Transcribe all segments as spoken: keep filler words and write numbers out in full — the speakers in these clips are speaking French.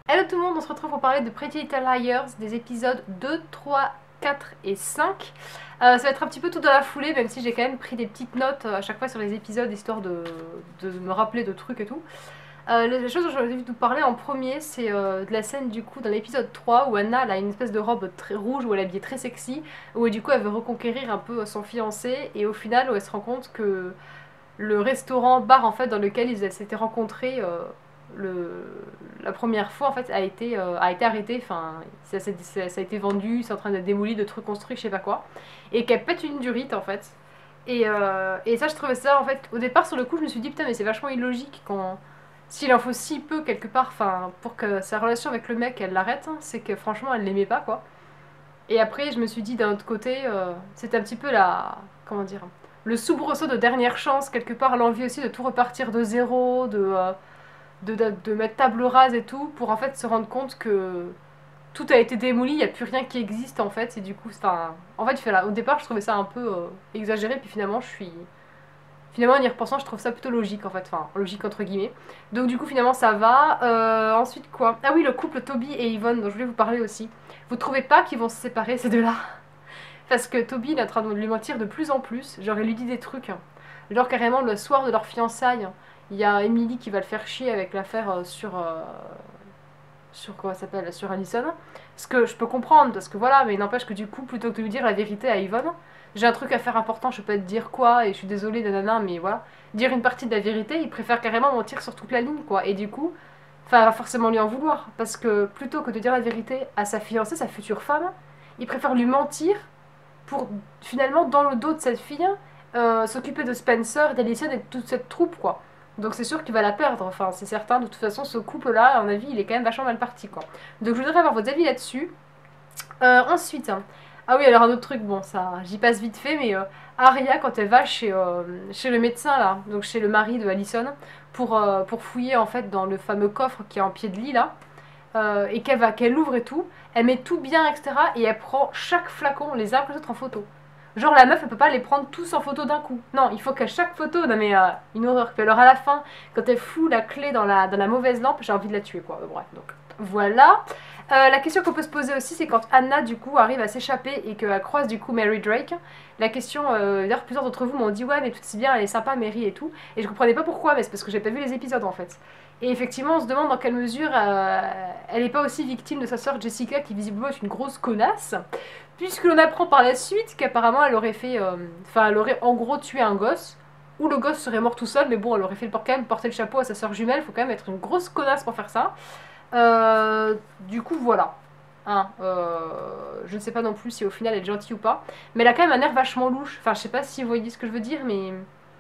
Hello tout le monde, on se retrouve pour parler de Pretty Little Liars, des épisodes deux, trois, quatre et cinq. Euh, ça va être un petit peu tout dans la foulée, même si j'ai quand même pris des petites notes à chaque fois sur les épisodes, histoire de, de me rappeler de trucs et tout. Euh, les choses dont j'ai envie de vous parler en premier, c'est euh, de la scène du coup dans l'épisode trois où Anna elle a une espèce de robe très rouge où elle est habillée très sexy, où du coup elle veut reconquérir un peu son fiancé, et au final où elle se rend compte que le restaurant bar en fait dans lequel ils s'étaient rencontrés euh, le, la première fois en fait a été, euh, a été arrêté, enfin ça, ça, ça, a été vendu, c'est en train d'être démoli, de trucs construits, je sais pas quoi, et qu'elle pète une durite en fait. Et, euh, et ça je trouvais ça en fait, au départ sur le coup je me suis dit putain mais c'est vachement illogique quand s'il en faut si peu quelque part, enfin pour que sa relation avec le mec elle l'arrête, hein, c'est que franchement elle l'aimait pas quoi. Et après, je me suis dit d'un autre côté, euh, c'est un petit peu la. Comment dire, le soubresaut de dernière chance, quelque part, l'envie aussi de tout repartir de zéro, de, euh, de, de, de mettre table rase et tout, pour en fait se rendre compte que tout a été démoli, il n'y a plus rien qui existe en fait, et du coup, enfin. En fait, voilà, au départ, je trouvais ça un peu euh, exagéré, puis finalement, je suis. Finalement, en y repensant, je trouve ça plutôt logique en fait, enfin, logique entre guillemets. Donc, du coup, finalement, ça va. Euh, ensuite, quoi? Ah oui, le couple Toby et Yvonne, dont je voulais vous parler aussi. Vous trouvez pas qu'ils vont se séparer, ces deux-là? Parce que Toby il est en train de lui mentir de plus en plus. Genre, il lui dit des trucs. Genre, carrément, le soir de leur fiançailles, il y a Emily qui va le faire chier avec l'affaire euh, sur. Euh, sur quoi ça s'appelle? Sur Allison. Ce que je peux comprendre, parce que voilà, mais n'empêche que du coup, plutôt que de lui dire la vérité à Yvonne, j'ai un truc à faire important, je peux pas te dire quoi, et je suis désolée, nanana, mais voilà. Dire une partie de la vérité, il préfère carrément mentir sur toute la ligne, quoi. Et du coup, enfin, va forcément lui en vouloir, parce que plutôt que de dire la vérité à sa fiancée, sa future femme, il préfère lui mentir pour finalement, dans le dos de cette fille, euh, s'occuper de Spencer, d'Alison et de toute cette troupe, quoi. Donc c'est sûr qu'il va la perdre, enfin c'est certain, de toute façon ce couple-là, à mon avis, il est quand même vachement mal parti, quoi. Donc je voudrais avoir votre avis là-dessus. Euh, ensuite, ah oui, alors un autre truc, bon, ça, j'y passe vite fait, mais euh, Arya, quand elle va chez, euh, chez le médecin, là, donc chez le mari de Allison, pour, euh, pour fouiller, en fait, dans le fameux coffre qui est en pied de lit, là, euh, et qu'elle va, qu'elle ouvre et tout, elle met tout bien, et cetera, et elle prend chaque flacon, les uns après les autres, en photo. Genre la meuf elle peut pas les prendre tous en photo d'un coup. Non, il faut qu'à chaque photo, non mais euh, une horreur. Puis alors à la fin, quand elle fout la clé dans la, dans la mauvaise lampe, j'ai envie de la tuer quoi. Bref, donc voilà. Euh, la question qu'on peut se poser aussi, c'est quand Anna du coup arrive à s'échapper et qu'elle croise du coup Mary Drake. La question, euh, d'ailleurs plusieurs d'entre vous m'ont dit ouais mais tout si bien, elle est sympa Mary et tout. Et je comprenais pas pourquoi, mais c'est parce que j'ai pas vu les épisodes en fait. Et effectivement, on se demande dans quelle mesure euh, elle n'est pas aussi victime de sa sœur Jessica, qui visiblement est une grosse connasse, puisque l'on apprend par la suite qu'apparemment elle aurait fait, euh, enfin elle aurait en gros tué un gosse, ou le gosse serait mort tout seul, mais bon, elle aurait fait le quand même porter le chapeau à sa sœur jumelle. Faut quand même être une grosse connasse pour faire ça. Euh, du coup, voilà. Hein, euh, je ne sais pas non plus si au final elle est gentille ou pas, mais elle a quand même un air vachement louche. Enfin, je sais pas si vous voyez ce que je veux dire, mais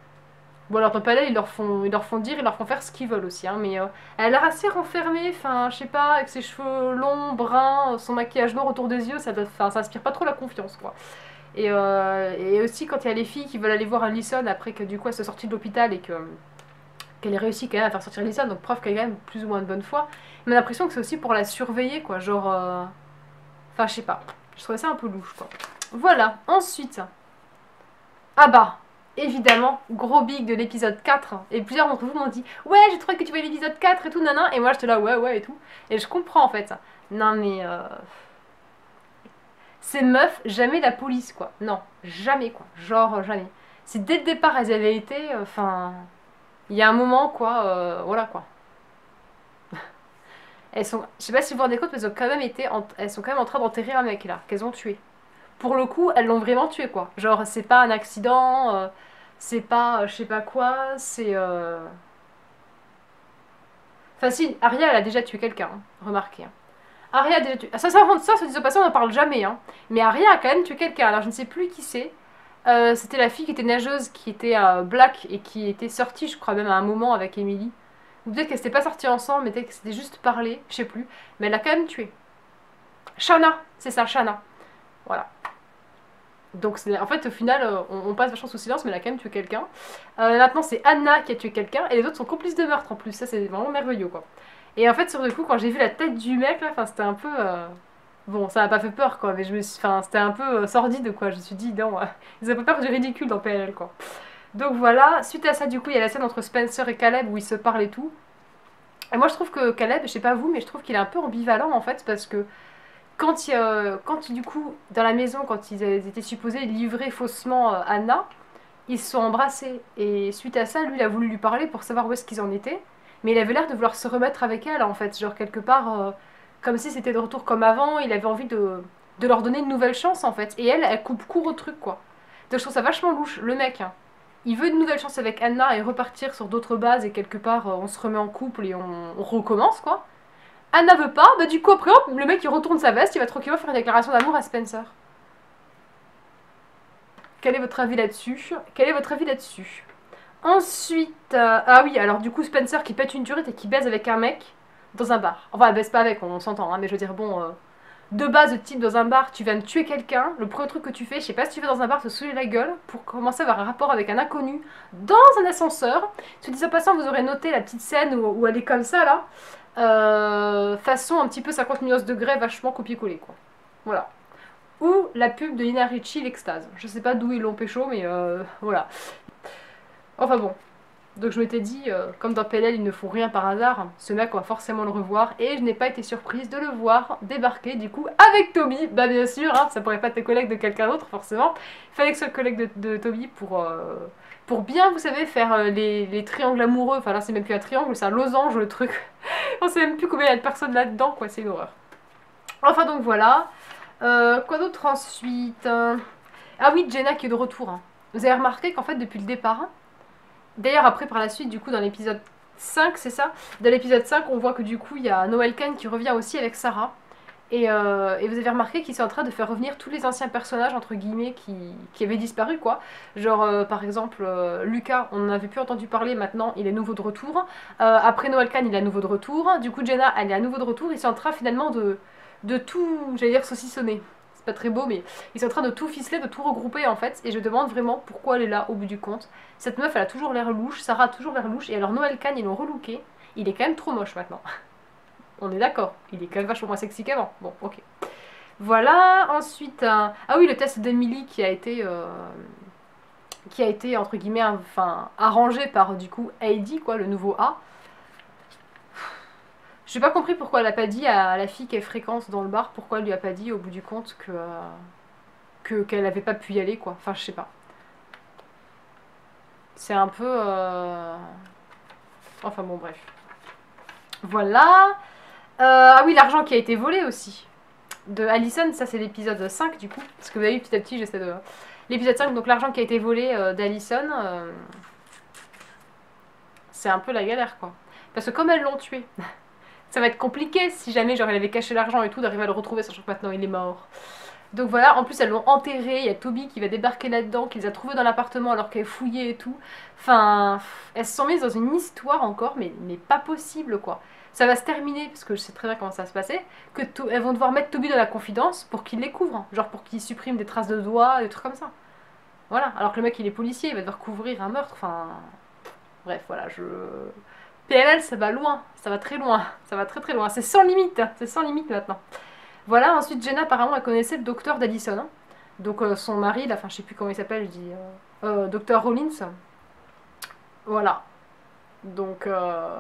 bon, alors dans Palais, ils leur font, ils leur font dire, ils leur font faire ce qu'ils veulent aussi, hein, mais euh, elle a l'air assez renfermée, enfin, je sais pas, avec ses cheveux longs, bruns, son maquillage noir autour des yeux, ça, doit, ça inspire pas trop la confiance, quoi. Et, euh, et aussi, quand il y a les filles qui veulent aller voir Alison après que du coup elle soit sortie de l'hôpital et que qu'elle ait réussi quand même à faire sortir Alison, donc preuve qu'elle est quand même plus ou moins de bonne foi, mais on a l'impression que c'est aussi pour la surveiller, quoi, genre. euh, Enfin, je sais pas, je trouvais ça un peu louche, quoi. Voilà, ensuite. Ah bah, évidemment, gros big de l'épisode quatre. Et plusieurs d'entre vous m'ont dit ouais, j'ai trouvé que tu voyais l'épisode quatre et tout, nanan. Et moi, j'étais là, ouais, ouais, et tout. Et je comprends en fait. Non, mais. Euh... Ces meufs, jamais la police, quoi. Non, jamais, quoi. Genre, jamais. Si dès le départ elles avaient été. Enfin. Euh, Il y a un moment, quoi. Euh, voilà, quoi. Elles sont. Je sais pas si vous vous rendez compte, mais elles ont quand même été. En... Elles sont quand même en train d'enterrer un mec, là, qu'elles ont tué. Pour le coup, elles l'ont vraiment tué, quoi. Genre, c'est pas un accident. Euh... C'est pas euh, je sais pas quoi, c'est. Euh... Enfin, si, Arya, elle a déjà tué quelqu'un, hein, remarquez. Hein. Arya a déjà tué. Ah, ça, ça, ça, ça, se passant, on n'en parle jamais, hein. Mais Arya a quand même tué quelqu'un, alors je ne sais plus qui c'est. Euh, C'était la fille qui était nageuse, qui était euh, black et qui était sortie, je crois même à un moment avec Emily. Ou peut-être qu'elle s'était pas sortie ensemble, mais peut-être que c'était juste parlé, je sais plus. Mais elle l'a quand même tué. Shana, c'est ça, Shana. Voilà. Donc en fait au final euh, on, on passe vachement sous silence mais elle a quand même tué quelqu'un. Euh, maintenant c'est Anna qui a tué quelqu'un et les autres sont complices de meurtre en plus, ça c'est vraiment merveilleux quoi. Et en fait sur le coup quand j'ai vu la tête du mec là, c'était un peu... Euh... Bon ça m'a pas fait peur quoi mais je me suis... Enfin c'était un peu euh, sordide quoi, je me suis dit non, euh, ils ont pas peur du ridicule dans P L L quoi. Donc voilà, suite à ça du coup il y a la scène entre Spencer et Caleb où ils se parlent et tout. Et moi je trouve que Caleb, je sais pas vous, mais je trouve qu'il est un peu ambivalent en fait, parce que quand, il, euh, quand du coup, dans la maison, quand ils étaient supposés livrer faussement euh, Anna, ils se sont embrassés. Et suite à ça, lui, il a voulu lui parler pour savoir où est-ce qu'ils en étaient. Mais il avait l'air de vouloir se remettre avec elle, en fait. Genre, quelque part, euh, comme si c'était de retour comme avant. Il avait envie de, de leur donner une nouvelle chance, en fait. Et elle, elle coupe court au truc, quoi. Donc je trouve ça vachement louche. Le mec, hein, il veut une nouvelle chance avec Anna et repartir sur d'autres bases. Et quelque part, euh, on se remet en couple et on, on recommence, quoi. Anna veut pas, bah du coup, après, hop, le mec, il retourne sa veste. Il va tranquillement faire une déclaration d'amour à Spencer. Quel est votre avis là-dessus? Quel est votre avis là-dessus? Ensuite, euh, ah oui, alors du coup, Spencer qui pète une durite et qui baise avec un mec dans un bar. Enfin, elle baise pas avec, on, s'entend, hein, mais je veux dire, bon, euh, de base, de type dans un bar, tu viens de tuer quelqu'un, le premier truc que tu fais, je sais pas si tu vas dans un bar te saouler la gueule pour commencer à avoir un rapport avec un inconnu dans un ascenseur. Si dit en passant, vous aurez noté la petite scène où, où elle est comme ça, là, euh, façon un petit peu cinquante millions de degrés, vachement copier-coller, quoi. Voilà. Ou la pub de Nina Ricci, l'extase. Je sais pas d'où ils l'ont pécho, mais euh, voilà. Enfin bon. Donc je m'étais dit, euh, comme dans P L L, il ne faut rien par hasard, ce mec, on va forcément le revoir. Et je n'ai pas été surprise de le voir débarquer, du coup, avec Toby. Bah bien sûr, hein, ça pourrait pas être tes collègues de quelqu'un d'autre, forcément. Il fallait que ce soit le collègue de, de Toby pour, euh, pour bien, vous savez, faire euh, les, les triangles amoureux. Enfin là, c'est même plus un triangle, c'est un losange, le truc. On sait même plus combien il y a de personnes là-dedans, quoi, c'est une horreur. Enfin donc voilà. Euh, quoi d'autre ensuite? Ah oui, Jenna qui est de retour, hein. Vous avez remarqué qu'en fait, depuis le départ, d'ailleurs après par la suite, du coup, dans l'épisode cinq, c'est ça? Dans l'épisode cinq, on voit que du coup, il y a Noel Kane qui revient aussi avec Sarah. Et, euh, et vous avez remarqué qu'ils sont en train de faire revenir tous les anciens personnages, entre guillemets, qui, qui avaient disparu, quoi. Genre, euh, par exemple, euh, Lucas, on n'en avait plus entendu parler, maintenant, il est nouveau de retour. Euh, après Noel Kane, il est à nouveau de retour. Du coup, Jenna, elle est à nouveau de retour. Ils sont en train, finalement, de, de tout, j'allais dire, saucissonner. C'est pas très beau, mais ils sont en train de tout ficeler, de tout regrouper, en fait. Et je demande vraiment pourquoi elle est là, au bout du compte. Cette meuf, elle a toujours l'air louche, Sarah a toujours l'air louche. Et alors, Noel Kane, ils l'ont relooké. Il est quand même trop moche, maintenant. On est d'accord, il est quand même vachement moins sexy qu'avant. Bon, ok. Voilà, ensuite, un... ah oui, le test d'Emily qui a été, euh, qui a été entre guillemets, enfin, arrangé par du coup Heidi, quoi, le nouveau A. J'ai pas compris pourquoi elle a pas dit à la fille qu'elle fréquente dans le bar, pourquoi elle lui a pas dit au bout du compte que euh, que qu'elle avait pas pu y aller, quoi. Enfin, je sais pas. C'est un peu, euh... enfin bon, bref. Voilà. Euh, ah oui, l'argent qui a été volé aussi. De Allison, ça c'est l'épisode cinq du coup. Parce que vous voyez, petit à petit, j'essaie de... L'épisode cinq, donc l'argent qui a été volé euh, d'Allison, euh, c'est un peu la galère, quoi. Parce que comme elles l'ont tué, ça va être compliqué si jamais genre elle avait caché l'argent et tout, d'arriver à le retrouver, sachant que maintenant il est mort. Donc voilà, en plus elles l'ont enterré, il y a Toby qui va débarquer là-dedans, qui les a trouvés dans l'appartement alors qu'elle fouillait et tout. Enfin, elles se sont mises dans une histoire encore, mais, mais pas possible, quoi. Ça va se terminer, parce que je sais très bien comment ça va se passer, que elles vont devoir mettre Toby dans la confidence pour qu'il les couvre, genre pour qu'il supprime des traces de doigts, des trucs comme ça. Voilà, alors que le mec il est policier, il va devoir couvrir un meurtre, enfin... Bref, voilà, je... P L L ça va loin, ça va très loin, ça va très très loin, c'est sans limite, c'est sans limite maintenant. Voilà, ensuite Jenna apparemment elle connaissait le docteur d'Allison, hein. Donc euh, son mari, là, enfin je sais plus comment il s'appelle, je dis... Euh, euh, docteur Rollins. Voilà. Donc... Euh...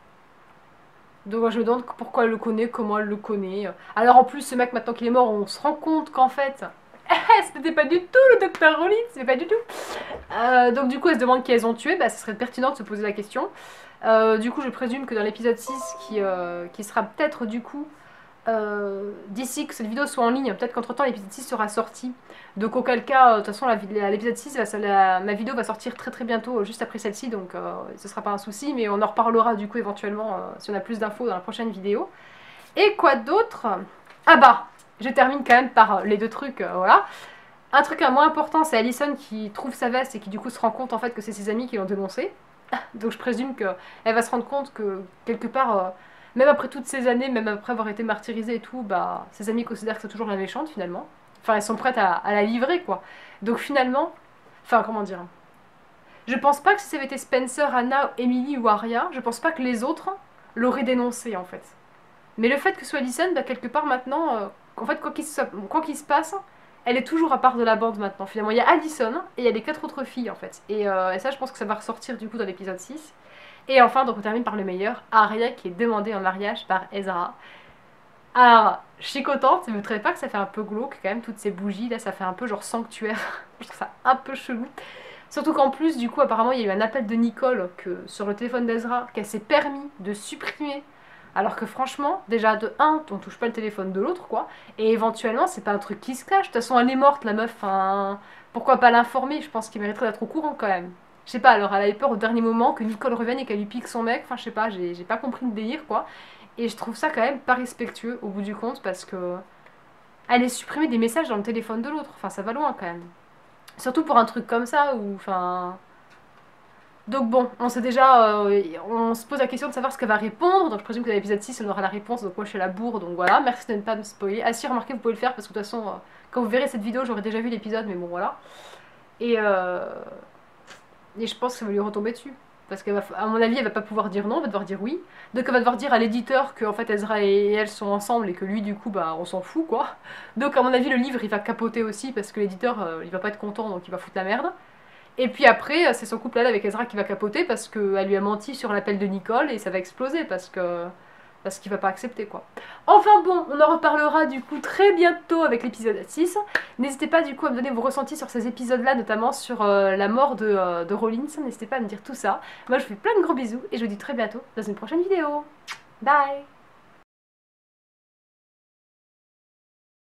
Donc je me demande pourquoi elle le connaît, comment elle le connaît. Alors en plus, ce mec, maintenant qu'il est mort, on se rend compte qu'en fait, ce n'était pas du tout le docteur Rollins, c'est pas du tout. Euh, donc du coup, elle se demande qui elles ont tué, bah ce serait pertinent de se poser la question. Euh, du coup, je présume que dans l'épisode six, qui, euh, qui sera peut-être du coup... Euh, d'ici que cette vidéo soit en ligne, peut-être qu'entre temps l'épisode six sera sorti. Donc auquel cas, euh, de toute façon l'épisode six, la, la, ma vidéo va sortir très très bientôt, euh, juste après celle-ci, donc euh, ce sera pas un souci, mais on en reparlera du coup éventuellement euh, si on a plus d'infos dans la prochaine vidéo. Et quoi d'autre? Ah bah, je termine quand même par euh, les deux trucs, euh, voilà. Un truc un moins important, c'est Allison qui trouve sa veste et qui du coup se rend compte en fait que c'est ses amis qui l'ont dénoncé. Donc je présume qu'elle va se rendre compte que quelque part... Euh, même après toutes ces années, même après avoir été martyrisée et tout, bah, ses amis considèrent que c'est toujours la méchante finalement. Enfin, elles sont prêtes à, à la livrer, quoi. Donc finalement, enfin, comment dire, je pense pas que si ça avait été Spencer, Anna, Emily ou Arya, je pense pas que les autres l'auraient dénoncé en fait. Mais le fait que ce soit Allison, bah, quelque part maintenant, euh, en fait, quoi qu'il se, qu se passe, elle est toujours à part de la bande maintenant. Finalement, il y a Allison et il y a les quatre autres filles en fait. Et, euh, et ça, je pense que ça va ressortir du coup dans l'épisode six. Et enfin, donc on termine par le meilleur, Arya qui est demandée en mariage par Ezra. Alors, je suis contente, mais vous trouvez pas que ça fait un peu glauque quand même, toutes ces bougies là, ça fait un peu genre sanctuaire. Je trouve ça un peu chelou. Surtout qu'en plus, du coup, apparemment, il y a eu un appel de Nicole que, sur le téléphone d'Ezra qu'elle s'est permis de supprimer. Alors que franchement, déjà de un, on touche pas le téléphone de l'autre, quoi. Et éventuellement, c'est pas un truc qui se cache. De toute façon, elle est morte, la meuf. Enfin, pourquoi pas l'informer? Je pense qu'il mériterait d'être au courant quand même. Je sais pas, alors elle avait peur au dernier moment que Nicole revienne et qu'elle lui pique son mec. Enfin, je sais pas, j'ai j'ai pas compris le délire, quoi. Et je trouve ça quand même pas respectueux au bout du compte parce que aller supprimer des messages dans le téléphone de l'autre, enfin, ça va loin quand même. Surtout pour un truc comme ça où, enfin, donc bon, on sait déjà, euh, on se pose la question de savoir ce qu'elle va répondre, donc je présume que dans l'épisode six on aura la réponse, donc moi je suis à la bourre, donc voilà, merci de ne pas me spoiler. Ah si, remarquez, vous pouvez le faire, parce que de toute façon, euh, quand vous verrez cette vidéo, j'aurai déjà vu l'épisode, mais bon voilà. Et, euh, et je pense que ça va lui retomber dessus, parce qu'à mon avis, elle va pas pouvoir dire non, elle va devoir dire oui. Donc elle va devoir dire à l'éditeur que en fait Ezra et elle sont ensemble, et que lui du coup, bah on s'en fout quoi. Donc à mon avis, le livre il va capoter aussi, parce que l'éditeur, euh, il va pas être content, donc il va foutre la merde. Et puis après, c'est son couple là avec Ezra qui va capoter parce qu'elle lui a menti sur l'appel de Nicole et ça va exploser parce que parce qu'il va pas accepter quoi. Enfin bon, on en reparlera du coup très bientôt avec l'épisode six. N'hésitez pas du coup à me donner vos ressentis sur ces épisodes là, notamment sur euh, la mort de, euh, de Rollins. N'hésitez pas à me dire tout ça. Moi je vous fais plein de gros bisous et je vous dis très bientôt dans une prochaine vidéo. Bye.